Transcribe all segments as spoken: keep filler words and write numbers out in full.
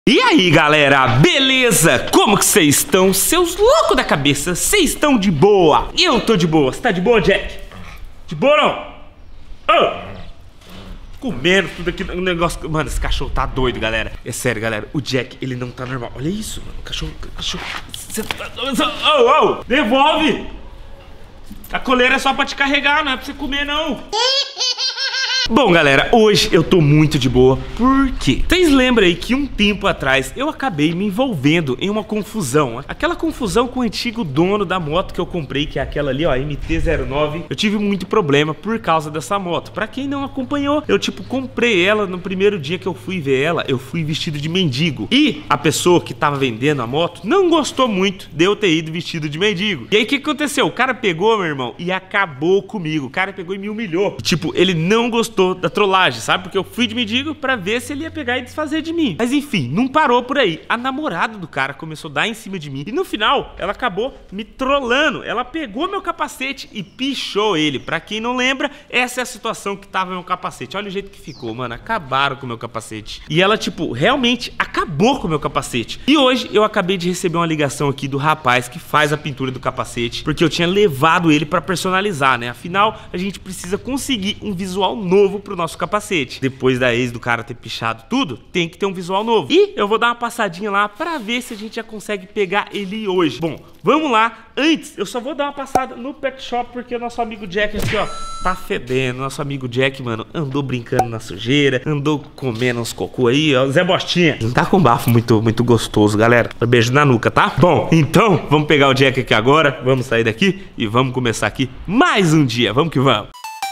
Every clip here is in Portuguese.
E aí galera, beleza? Como que vocês estão? Seus loucos da cabeça, vocês estão de boa? Eu tô de boa, você tá de boa, Jack? De boa não? Oh! Comendo tudo aqui no negócio. Mano, esse cachorro tá doido, galera. É sério, galera, o Jack, ele não tá normal. Olha isso, mano, o cachorro, o cachorro. Você tá... Oh, oh! Devolve! A coleira é só pra te carregar, não é pra você comer não. Bom, galera, hoje eu tô muito de boa. Por quê? Vocês lembram aí que um tempo atrás eu acabei me envolvendo em uma confusão. Aquela confusão com o antigo dono da moto que eu comprei, que é aquela ali, ó, M T zero nove. Eu tive muito problema por causa dessa moto. Pra quem não acompanhou, eu tipo comprei ela no primeiro dia que eu fui ver ela. Eu fui vestido de mendigo. E a pessoa que tava vendendo a moto não gostou muito de eu ter ido vestido de mendigo. E aí o que aconteceu? O cara pegou, meu irmão, e acabou comigo. O cara pegou e me humilhou. E, tipo, ele não gostou da trollagem, sabe? Porque eu fui de mendigo pra ver se ele ia pegar e desfazer de mim. Mas enfim, não parou por aí. A namorada do cara começou a dar em cima de mim. E no final, ela acabou me trollando. Ela pegou meu capacete e pichou ele. Pra quem não lembra, essa é a situação que tava meu capacete. Olha o jeito que ficou, mano. Acabaram com o meu capacete. E ela, tipo, realmente acabou com o meu capacete. E hoje eu acabei de receber uma ligação aqui do rapaz que faz a pintura do capacete, porque eu tinha levado ele pra personalizar, né? Afinal, a gente precisa conseguir um visual novo pro nosso capacete. Depois da ex do cara ter pichado tudo, tem que ter um visual novo. E eu vou dar uma passadinha lá pra ver se a gente já consegue pegar ele hoje. Bom, vamos lá. Antes, eu só vou dar uma passada no pet shop, porque o nosso amigo Jack aqui, ó, tá fedendo. Nosso amigo Jack, mano, andou brincando na sujeira, andou comendo uns cocô aí, ó. Zé Bostinha. Não tá com um bafo muito, muito gostoso, galera. Um beijo na nuca, tá? Bom, então, vamos pegar o Jack aqui agora, vamos sair daqui e vamos começar aqui mais um dia. Vamos que vamos.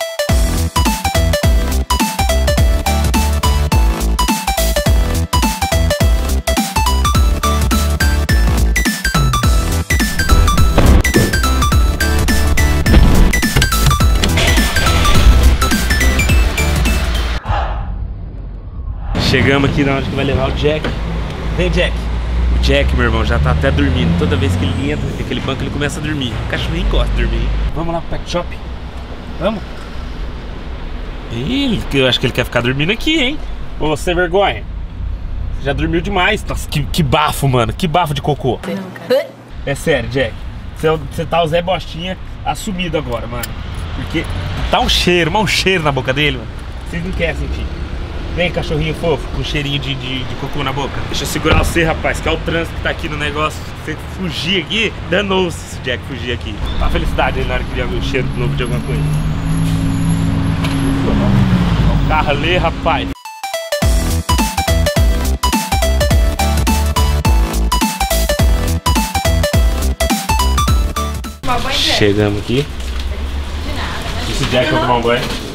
Chegamos aqui na hora que vai levar o Jack. Vem, Jack. O Jack, meu irmão, já tá até dormindo. Toda vez que ele entra naquele banco, ele começa a dormir. O cachorrinho gosta de dormir. Vamos lá pro pet shop? Vamos? Ele, eu acho que ele quer ficar dormindo aqui, hein? Ô, sem vergonha. Você já dormiu demais. Nossa, que, que bafo, mano. Que bafo de cocô. É sério, Jack. Você, você tá o Zé Bostinha assumido agora, mano. Porque tá um cheiro, mas um cheiro na boca dele, mano. Vocês não querem sentir. Vem, cachorrinho fofo, com cheirinho de, de, de cocô na boca. Deixa eu segurar você, rapaz, que é o trânsito que tá aqui no negócio. Se você fugir aqui, danou-se se o Jack fugir aqui. Uma felicidade aí na hora que vier o cheiro novo de alguma coisa. O carro ali, rapaz. Chegamos aqui. De nada. Esse Jack vai tomar um banho.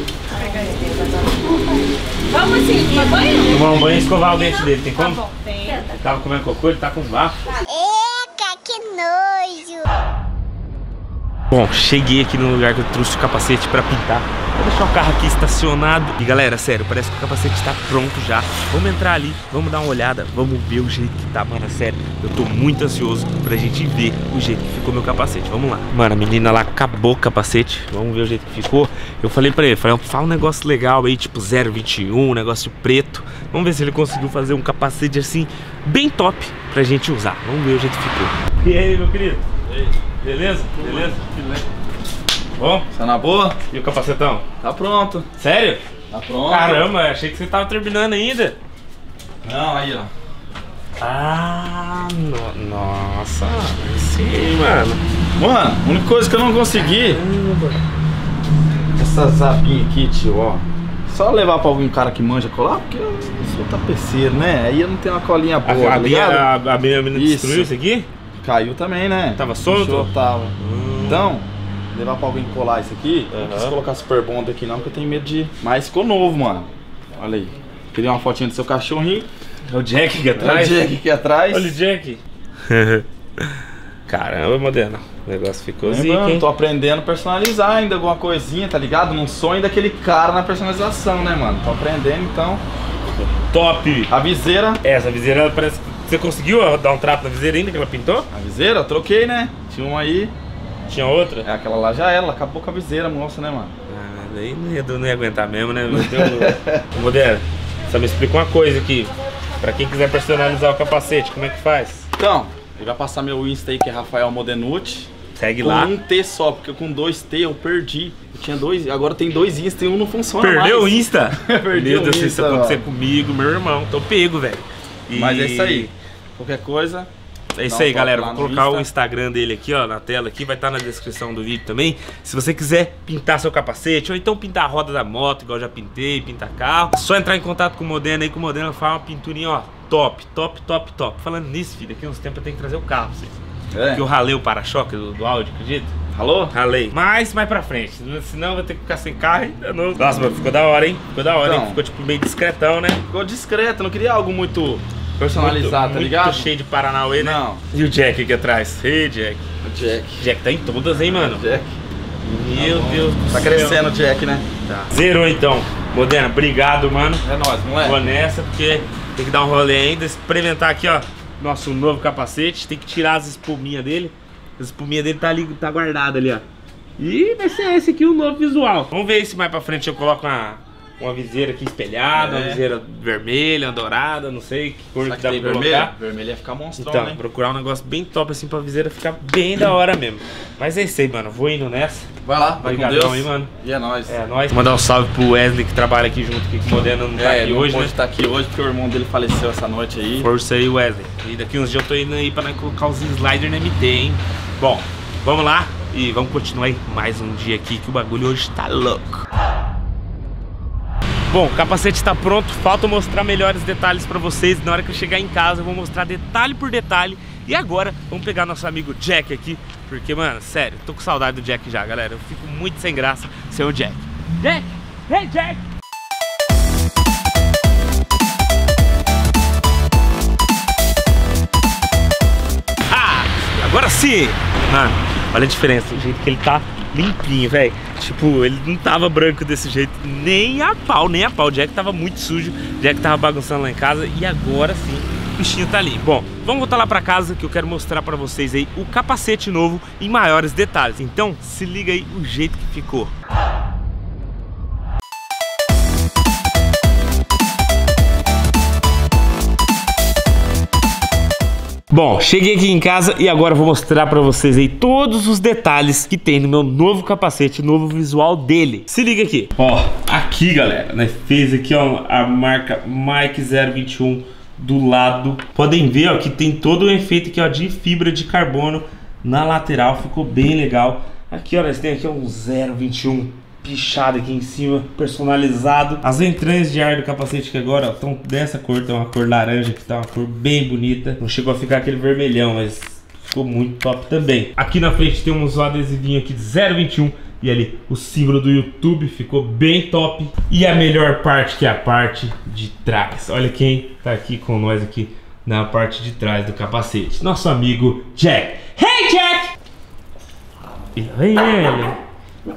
Vamos assim, tomar banho? Tomar um banho e escovar o dente dele, tem como? Tá bom, tem. Ele tava comendo cocô, ele tá com bafo. Eca, que nojo! Bom, cheguei aqui no lugar que eu trouxe o capacete pra pintar. Vou deixar o carro aqui estacionado. E galera, sério, parece que o capacete tá pronto já. Vamos entrar ali, vamos dar uma olhada, vamos ver o jeito que tá, mano, sério. Eu tô muito ansioso pra gente ver o jeito que ficou meu capacete, vamos lá. Mano, a menina lá acabou o capacete, vamos ver o jeito que ficou. Eu falei pra ele, falei, fala um negócio legal aí, tipo zero vinte e um, um negócio preto. Vamos ver se ele conseguiu fazer um capacete assim, bem top pra gente usar. Vamos ver o jeito que ficou. E aí, meu querido? E aí? Beleza? Beleza? Beleza. Bom? Tá na boa? E o capacetão? Tá pronto. Sério? Tá pronto. Caramba, achei que você tava terminando ainda. Não, aí ó. Ah, no... nossa. Sim, mano. Mano, a única coisa que eu não consegui, essas abinhas aqui, tio, ó. Só levar pra algum cara que manja colar, porque eu sou tapeceiro, né? Aí eu não tenho uma colinha boa, A, tá a, ligado? a, a, a menina Isso. destruiu isso aqui? Caiu também, né? Tava solto? Puxou, tava. Hum. Então, levar pra alguém colar isso aqui, Uhum. não quis colocar super bond aqui não, porque eu tenho medo de... Mas ficou novo, mano. Olha aí. Queria uma fotinha do seu cachorrinho. É o Jack aqui Olha o atrás? Jack aqui atrás. Olha o Jack. Caramba, Moderno. O negócio ficou zica, Lembrando, hein? tô aprendendo a personalizar ainda alguma coisinha, tá ligado? Não sonho daquele cara na personalização, né, mano? Tô aprendendo, então. Top! A viseira. Essa viseira parece que... Você conseguiu dar um trapo na viseira ainda que ela pintou? A viseira, eu troquei, né? Tinha uma aí. Tinha outra? É, aquela lá já era, ela acabou com a viseira, moça, né, mano? Ah, daí não ia, não ia aguentar mesmo, né? Meu Deus. Moderno, só me explica uma coisa aqui. pra quem quiser personalizar o capacete, como é que faz? Então, ele vai passar meu Insta aí, que é Rafael Modenucci. Segue com lá. um T só, porque com dois T eu perdi. Eu tinha dois, agora tem dois Insta e um não funciona Perdeu mais. o Insta? Perdi Meu o Deus, se isso Insta, acontecer mano. comigo, meu irmão, tô pego, velho. E- Mas é isso aí. Qualquer coisa... É isso Dá um aí, toque galera. lá Vou no colocar Insta. o Instagram dele aqui, ó, na tela aqui. Vai estar na descrição do vídeo também. Se você quiser pintar seu capacete, ou então pintar a roda da moto, igual eu já pintei, pintar carro, é só entrar em contato com o Modena aí, que o Modena faz uma pinturinha, ó, top, top, top, top. Falando nisso, filho, daqui uns tempos eu tenho que trazer o carro pra vocês. É. Porque eu ralei o para-choque do, do áudio, acredita? Alô? Ralei. Mas mais pra frente, senão eu vou ter que ficar sem carro ainda não. Nossa, mano, ficou da hora, hein? Ficou da hora, Então. hein? Ficou tipo meio discretão, né? Ficou discreto, não queria algo muito personalizado, muito, tá ligado? Muito cheio de Paranauê, né? Não. E o Jack aqui atrás? Ei, Jack. O Jack. Jack tá em todas, hein, mano? Jack. Meu Tá bom. Deus do Tá céu. crescendo o Jack, né? Tá. Zerou então. Modena, obrigado, mano. É nóis, moleque. Vou nessa, porque tem que dar um rolê ainda. Experimentar aqui, ó, nosso novo capacete. Tem que tirar as espuminhas dele. As espuminhas dele tá ali, tá guardada ali, ó. E vai ser esse aqui o novo visual. Vamos ver se mais pra frente eu coloco uma, uma viseira aqui espelhada, É. uma viseira vermelha, uma dourada, não sei que cor Será que que dá tem pra vermelho? colocar. Vermelho ia ficar monstrão, Então, né? procurar um negócio bem top assim pra viseira ficar bem da hora mesmo. Mas é isso aí, mano. Vou indo nessa. Vai lá, vai com Obrigadão Deus. aí, mano. E é nóis. É nóis. Mandar um salve pro Wesley que trabalha aqui junto aqui com o Modena, não tá É, aqui não hoje, pôde né? estar aqui hoje porque o irmão dele faleceu essa noite aí. Força aí, Wesley. E daqui uns dias eu tô indo aí pra nós colocar os sliders no M T, hein? Bom, vamos lá e vamos continuar aí mais um dia aqui que o bagulho hoje tá louco. Bom, o capacete tá pronto, falta mostrar melhores detalhes pra vocês. Na hora que eu chegar em casa eu vou mostrar detalhe por detalhe. E agora vamos pegar nosso amigo Jack aqui, porque, mano, sério, tô com saudade do Jack já, galera. Eu fico muito sem graça sem o Jack. Jack! Hey, Jack! Ah, agora sim! Mano, olha a diferença, o jeito que ele tá limpinho, velho. Tipo, ele não tava branco desse jeito, nem a pau, nem a pau. O Jack tava muito sujo, o Jack tava bagunçando lá em casa e agora sim o bichinho tá limpo. Bom, vamos voltar lá pra casa que eu quero mostrar pra vocês aí o capacete novo em maiores detalhes. Então, se liga aí o jeito que ficou. Bom, cheguei aqui em casa e agora eu vou mostrar pra vocês aí todos os detalhes que tem no meu novo capacete, novo visual dele. Se liga aqui. Ó, aqui, galera, né, fez aqui, ó, a marca Mike zero vinte e um do lado. Podem ver, ó, que tem todo o efeito aqui, ó, de fibra de carbono na lateral, ficou bem legal. Aqui, ó, nós temos aqui um zero vinte e um pichado aqui em cima, personalizado. As entranhas de ar do capacete que agora estão dessa cor, tem uma cor laranja que tá uma cor bem bonita. Não chegou a ficar aquele vermelhão, mas ficou muito top também. Aqui na frente temos um adesivinho aqui de zero vinte e um e ali o símbolo do YouTube, ficou bem top. E a melhor parte, que é a parte de trás. Olha quem tá aqui com nós aqui na parte de trás do capacete. Nosso amigo Jack. Hey, Jack! E lá vem ele.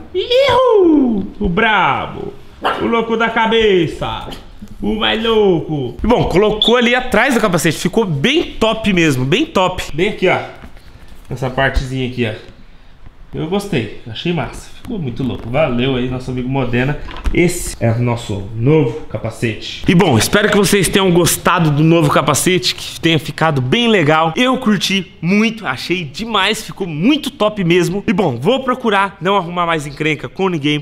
Ihu! O brabo, o louco da cabeça, o mais louco. Bom, colocou ali atrás do capacete, ficou bem top mesmo, bem top. Bem aqui, ó, essa partezinha aqui, ó. Eu gostei, achei massa, ficou muito louco. Valeu aí, nosso amigo Modena. Esse é o nosso novo capacete. E bom, espero que vocês tenham gostado do novo capacete, que tenha ficado bem legal. Eu curti muito, achei demais, ficou muito top mesmo. E bom, vou procurar não arrumar mais encrenca com ninguém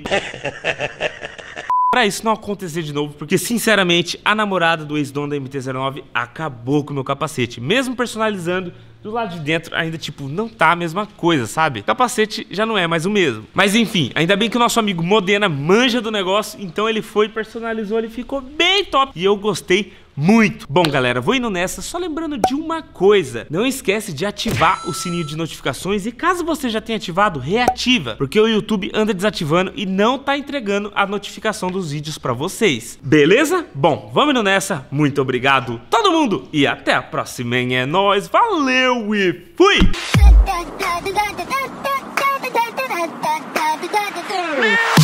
pra isso não acontecer de novo, porque sinceramente a namorada do ex-dono da M T zero nove acabou com o meu capacete. Mesmo personalizando, do lado de dentro ainda tipo não tá a mesma coisa, sabe? O capacete já não é mais o mesmo. Mas enfim, ainda bem que o nosso amigo Modena manja do negócio, então ele foi, personalizou, ele ficou bem top e eu gostei muito. Bom, galera, vou indo nessa, só lembrando de uma coisa. Não esquece de ativar o sininho de notificações e caso você já tenha ativado, reativa, porque o YouTube anda desativando e não tá entregando a notificação dos vídeos pra vocês. Beleza? Bom, vamos indo nessa. Muito obrigado todo mundo e até a próxima, hein? É nóis, valeu e fui! Da da da da da da da da da da da da da da.